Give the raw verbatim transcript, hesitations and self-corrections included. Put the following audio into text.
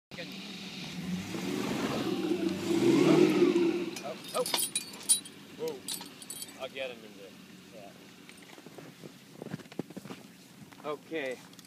Oh, oh. Whoa. I'll get him in there. Yeah. Okay.